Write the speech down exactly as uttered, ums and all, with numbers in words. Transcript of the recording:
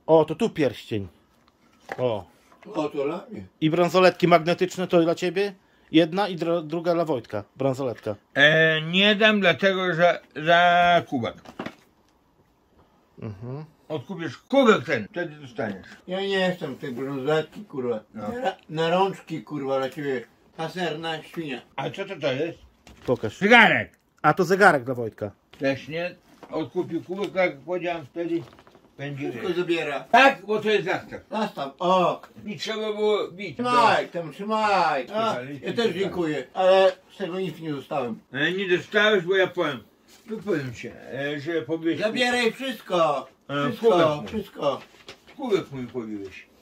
O, to tu pierścień. O. O, to dla mnie. I bransoletki magnetyczne to dla ciebie? Jedna i dro, druga dla Wojtka. Bransoletka. E, nie dam dlatego, że za kubek. Mhm. Odkupisz kubek ten, wtedy dostaniesz. Ja nie jestem tej brązoletki, kurwa. No. Na, na rączki, kurwa, dla ciebie. Paserna świnia. A co to to jest? Pokaż. Cygarek. A to zegarek dla Wojtka. Też nie. Odkupił kubek, tak jak powiedziałem wtedy. Będzie Wszystko wiesz. zabiera. Tak, bo to jest zastaw. Nastaw, o. I trzeba było bić. Trzymaj, tam trzymaj. A, ja też dziękuję, ale z tego nic nie dostałem. E, nie dostałeś, bo ja powiem. Tu powiem cię, e, że pobiłeś. Zabieraj wszystko. E, Wszystko, kubek. wszystko. Kubek mój pobiłeś.